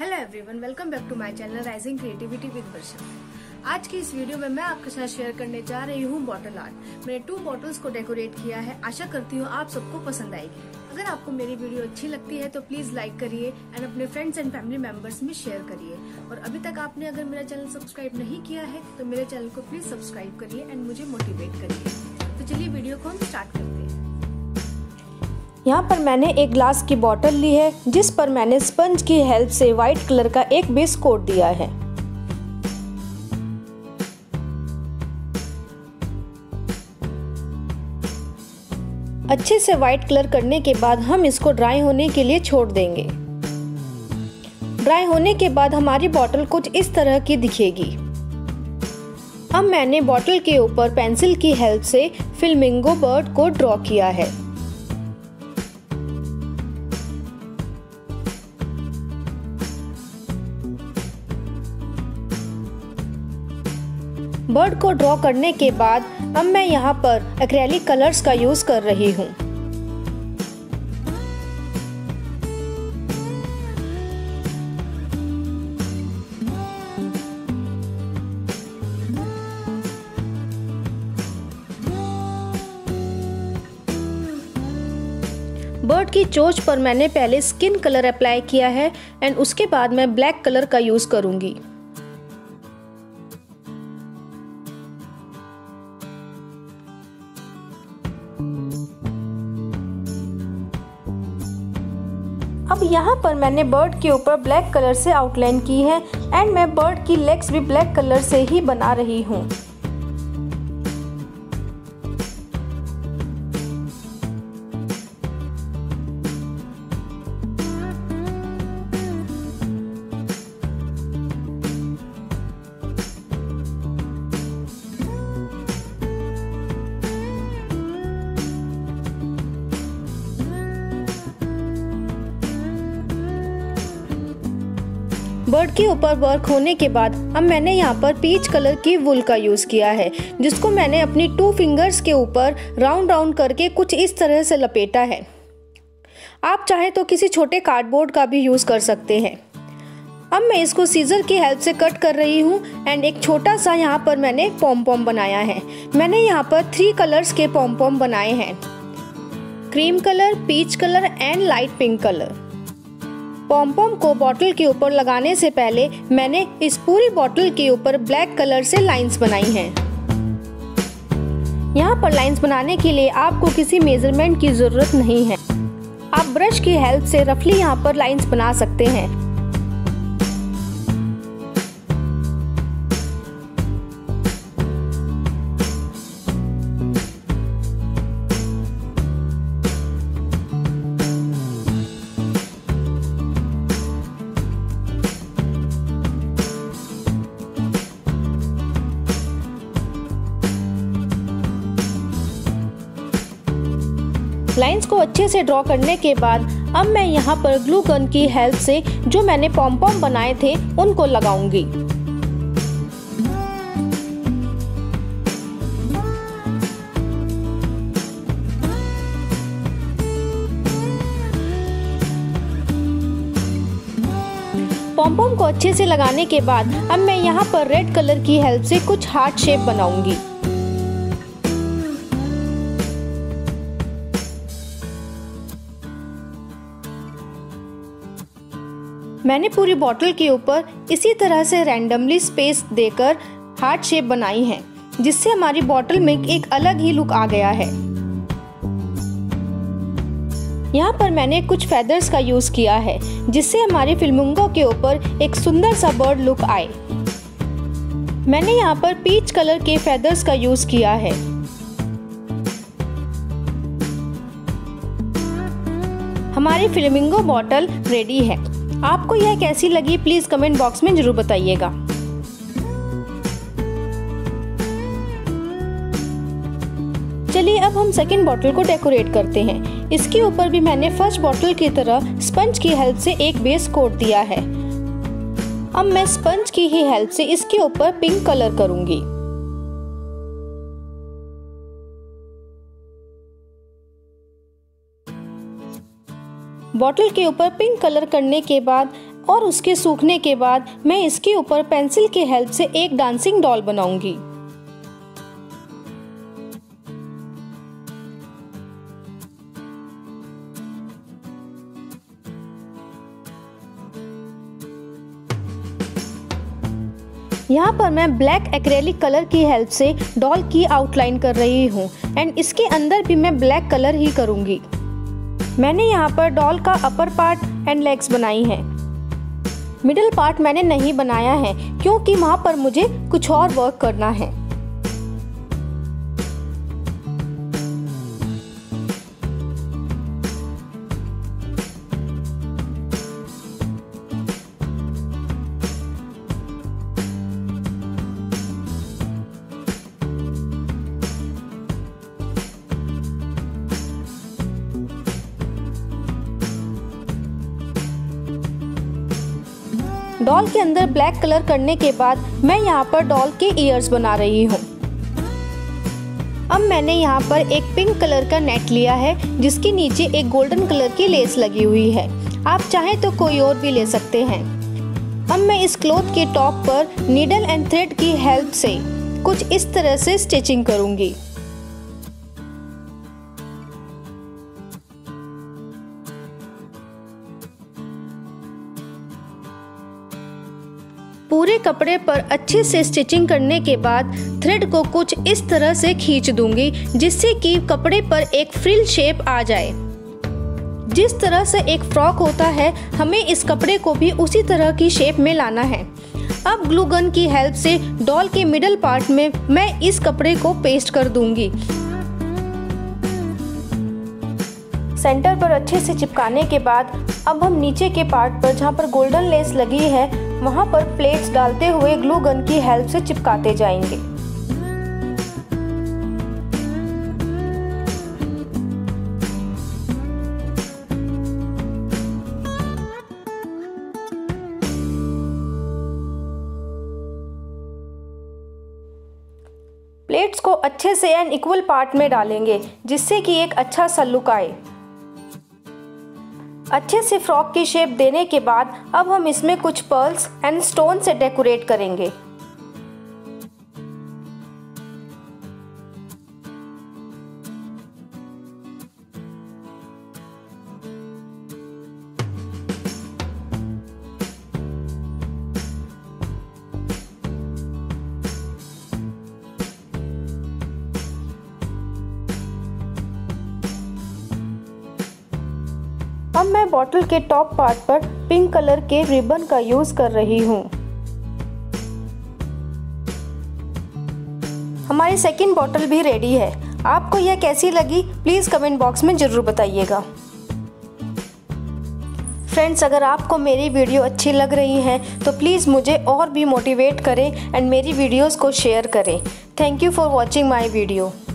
Hello everyone, welcome back to my channel rising creativity with Varsha. आज की इस video में मैं आपके साथ शेयर करने जा रही हूँ बॉटल आर्ट। मैंने 2 बॉटल्स को डेकोरेट किया है। आशा करती हूँ आप सबको पसंद आएगी। अगर आपको मेरी वीडियो अच्छी लगती है तो प्लीज लाइक करिए एंड अपने फ्रेंड्स एंड फैमिली मेंबर्स में शेयर करिए। और अभी तक आपने अगर मेरा चैनल सब्सक्राइब नहीं किया है तो मेरे चैनल को प्लीज सब्सक्राइब करिए एंड मुझे मोटिवेट करिए। तो चलिए वीडियो को हम स्टार्ट करते हैं। यहाँ पर मैंने एक ग्लास की बोतल ली है जिस पर मैंने स्पंज की हेल्प से व्हाइट कलर का एक बेस कोट दिया है। अच्छे से व्हाइट कलर करने के बाद हम इसको ड्राई होने के लिए छोड़ देंगे। ड्राई होने के बाद हमारी बोतल कुछ इस तरह की दिखेगी। अब मैंने बोतल के ऊपर पेंसिल की हेल्प से फ्लेमिंगो बर्ड को ड्रॉ किया है। बर्ड को ड्रॉ करने के बाद अब मैं यहाँ पर एक्रेलिक कलर्स का यूज कर रही हूँ। बर्ड की चोंच पर मैंने पहले स्किन कलर अप्लाई किया है एंड उसके बाद मैं ब्लैक कलर का यूज करूंगी। अब यहाँ पर मैंने बर्ड के ऊपर ब्लैक कलर से आउटलाइन की है एंड मैं बर्ड की लेग्स भी ब्लैक कलर से ही बना रही हूँ। बर्ड के ऊपर वर्क होने के बाद अब मैंने यहाँ पर पीच कलर की वूल का यूज किया है जिसको मैंने अपनी 2 फिंगर्स के ऊपर राउंड राउंड करके कुछ इस तरह से लपेटा है। आप चाहे तो किसी छोटे कार्डबोर्ड का भी यूज कर सकते हैं। अब मैं इसको सीजर की हेल्प से कट कर रही हूँ एंड एक छोटा सा यहाँ पर मैंने पॉम पॉम बनाया है। मैंने यहाँ पर 3 कलर्स के पॉम पॉम बनाए हैं, cream colour, peach colour and light pink colour. Pom pom को बॉटल के ऊपर लगाने से पहले मैंने इस पूरी बॉटल के ऊपर ब्लैक कलर से लाइंस बनाई हैं। यहाँ पर लाइंस बनाने के लिए आपको किसी मेजरमेंट की जरूरत नहीं है। आप ब्रश की हेल्प से रफली यहाँ पर लाइंस बना सकते हैं। लाइंस को अच्छे से ड्रॉ करने के बाद अब मैं यहाँ पर ग्लू गन की हेल्प से जो मैंने पॉम पॉम बनाए थे उनको लगाऊंगी। पॉम पॉम को अच्छे से लगाने के बाद अब मैं यहाँ पर रेड कलर की हेल्प से कुछ हार्ट शेप बनाऊंगी। मैंने पूरी बॉटल के ऊपर इसी तरह से रैंडमली स्पेस देकर हार्ट शेप बनाई है जिससे हमारी बॉटल में एक अलग ही लुक आ गया है। यहाँ पर मैंने कुछ फेदर्स का यूज किया है जिससे हमारी फ्लेमिंगो के ऊपर एक सुंदर सा बर्ड लुक आए। मैंने यहाँ पर पीच कलर के फेदर्स का यूज किया है। हमारी फ्लेमिंगो बॉटल रेडी है। आपको यह कैसी लगी प्लीज कमेंट बॉक्स में जरूर बताइएगा। चलिए अब हम सेकंड बॉटल को डेकोरेट करते हैं। इसके ऊपर भी मैंने फर्स्ट बॉटल की तरह स्पंज की हेल्प से एक बेस कोट दिया है। अब मैं स्पंज की ही हेल्प से इसके ऊपर पिंक कलर करूंगी। बॉटल के ऊपर पिंक कलर करने के बाद और उसके सूखने के बाद मैं इसके ऊपर पेंसिल की हेल्प से एक डांसिंग डॉल बनाऊंगी। यहाँ पर मैं ब्लैक एक्रेलिक कलर की हेल्प से डॉल की आउटलाइन कर रही हूँ एंड इसके अंदर भी मैं ब्लैक कलर ही करूँगी। मैंने यहाँ पर डॉल का अपर पार्ट एंड लेग्स बनाई हैं। मिडिल पार्ट मैंने नहीं बनाया है क्योंकि वहाँ पर मुझे कुछ और वर्क करना है। डॉल के अंदर ब्लैक कलर करने के बाद मैं यहाँ पर डॉल के ईयर्स बना रही हूँ। अब मैंने यहाँ पर एक पिंक कलर का नेट लिया है जिसके नीचे एक गोल्डन कलर की लेस लगी हुई है। आप चाहें तो कोई और भी ले सकते हैं। अब मैं इस क्लॉथ के टॉप पर नीडल एंड थ्रेड की हेल्प से कुछ इस तरह से स्टिचिंग करूँगी। पूरे कपड़े पर अच्छे से स्टिचिंग करने के बाद थ्रेड को कुछ इस तरह से खींच दूंगी जिससे कि कपड़े पर एक फ्रिल शेप आ जाए। जिस तरह से एक फ्रॉक होता है हमें इस कपड़े को भी उसी तरह की शेप में लाना है। अब ग्लू गन की हेल्प से डॉल के मिडल पार्ट में मैं इस कपड़े को पेस्ट कर दूंगी। सेंटर पर अच्छे से चिपकाने के बाद अब हम नीचे के पार्ट पर जहाँ पर गोल्डन लेस लगी है वहाँ पर प्लेट्स डालते हुए ग्लू गन की हेल्प से चिपकाते जाएंगे। प्लेट्स को अच्छे से एंड इक्वल पार्ट में डालेंगे जिससे कि एक अच्छा सा लुक आए। अच्छे से फ्रॉक की शेप देने के बाद अब हम इसमें कुछ पर्ल्स एंड स्टोन से डेकोरेट करेंगे। अब मैं बॉटल के टॉप पार्ट पर पिंक कलर के रिबन का यूज कर रही हूँ। हमारी सेकंड बॉटल भी रेडी है। आपको यह कैसी लगी प्लीज कमेंट बॉक्स में जरूर बताइएगा। फ्रेंड्स, अगर आपको मेरी वीडियो अच्छी लग रही है तो प्लीज़ मुझे और भी मोटिवेट करें एंड मेरी वीडियोस को शेयर करें। Thank you for watching my video.